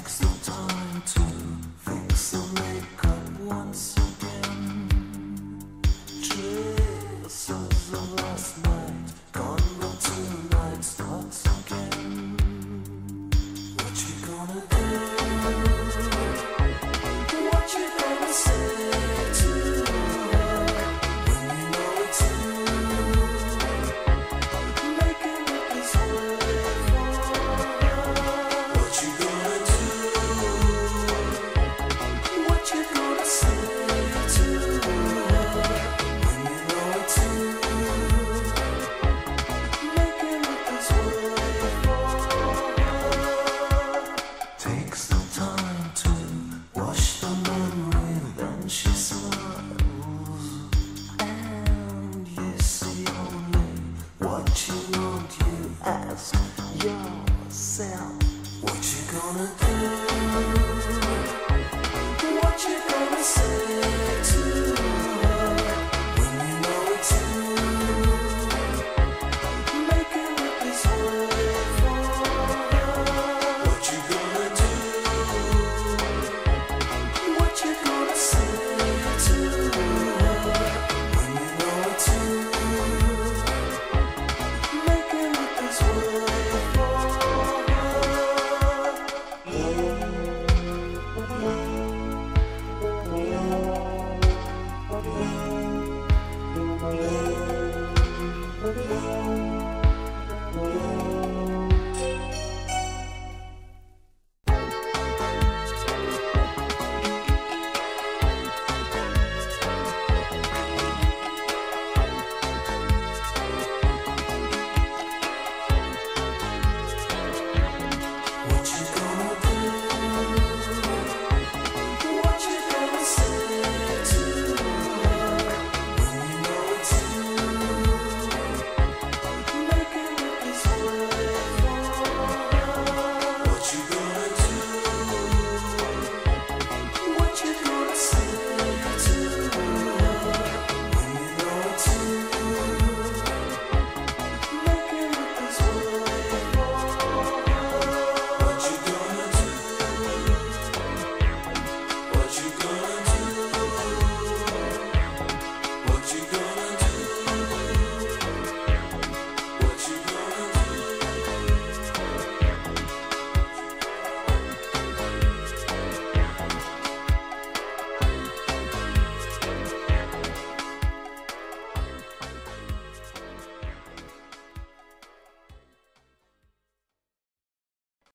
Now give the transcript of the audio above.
Takes the time to fix the makeup once again. Traces of last night, gone but tonight starts again. What you gonna do? What you gonna say to her when you know it's you? Making it this way for her. What you gonna do? What you gonna say to her when you know it's you? Making it this way for her. Takes the time to wash the memory, then she smiles, and you see only what you want. You ask yourself, what you gonna do?